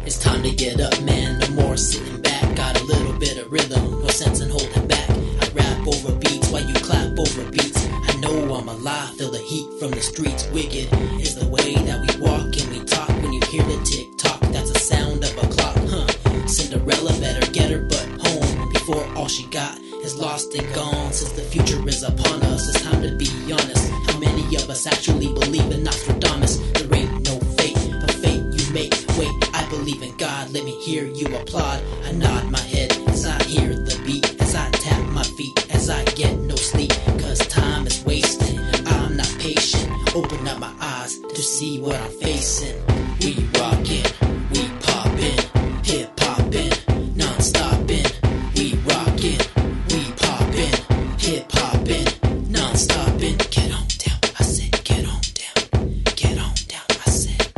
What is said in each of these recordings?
It's time to get up, man, no more sitting back. Got a little bit of rhythm, no sense in holding back. I rap over beats while you clap over beats. I know I'm alive, feel the heat from the streets. Wicked is the way that we walk and we talk. When you hear the tick-tock, that's the sound of a clock, Cinderella better get her butt home before all she got is lost and gone. Since the future is upon us, it's time to be honest. How many of us actually believe in Nostradamus? There ain't no fate, but fate you make. Wait, I believe in God, let me hear you applaud. I nod my head as I hear the beat, as I tap my feet, as I get no sleep. Cause time is wasting, I'm not patient. Open up my eyes to see what I'm facing. We rockin', we poppin', hip-hoppin', non-stoppin'. We rockin', we poppin', hip-hoppin', non-stoppin'. Get on down, I said, get on down, get on down, I said.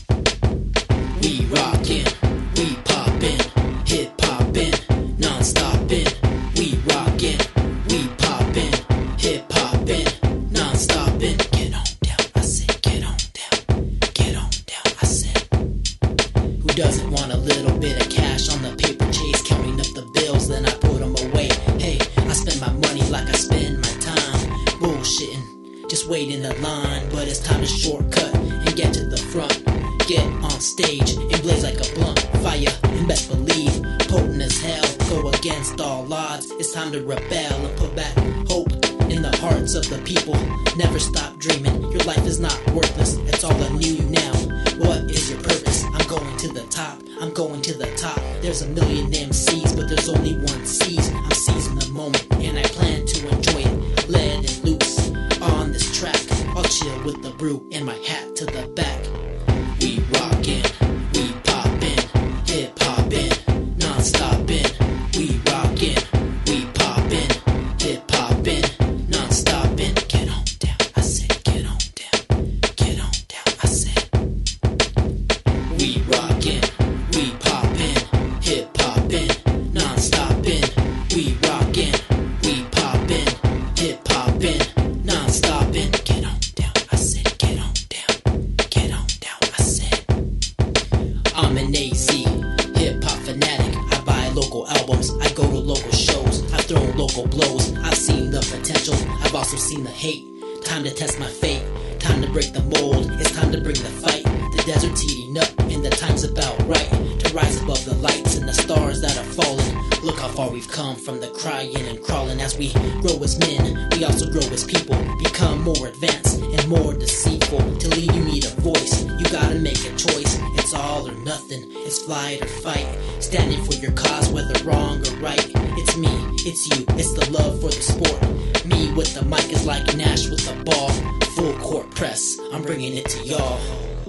We rockin', we poppin', hip-hoppin', non-stoppin'. We rockin', we poppin', hip-hoppin', non-stoppin'. Get on down, I said, get on down, get on down, I said. Who doesn't want a little bit of cash on the paper chase? Counting up the bills, then I put them away. Hey, I spend my money like I spend my time. Bullshitting, just wait in the line. But it's time to shortcut and get to the front. Get on stage and blaze like a blunt. Fire and best believe, potent as hell. Go against all odds, it's time to rebel and put back hope in the hearts of the people. Never stop dreaming, your life is not worthless. It's all anew now. What is your purpose? I'm going to the top, I'm going to the top. There's a million MCs, but there's only one C's. I'm seizing the moment, and I plan to enjoy it. Let it loose on this track. I'll chill with the brew and my hat to the back. We rockin', we poppin', hip-hoppin', non-stoppin'. We rockin', we poppin', hip-hoppin', non-stoppin'. Get on down, I said, get on down, get on down, I said. We rockin', we poppin', hip-hoppin', non-stoppin'. We rockin', we poppin', hip-hoppin', non-stoppin'. Get on down, I said, get on down, get on down, I said. I'm an AZ, hip-hop fanatic. I buy local albums, I go to local shows. I've thrown local blows, I've seen the potential, I've also seen the hate. Time to test my fate, time to break the mold. It's time to bring the fight. The desert's heating up and the time's about right to rise above the lights and the stars that are falling. Look how far we've come from the crying and crawling. As we grow as men, we also grow as people. Become more advanced and more deceitful. To lead you need a voice, you gotta make a choice. It's all or nothing, it's flight or fight. Standing for your cause, whether wrong or right. It's me, it's you, it's the love for the sport. Me with the mic is like Nash with the ball. Full court press, I'm bringing it to y'all.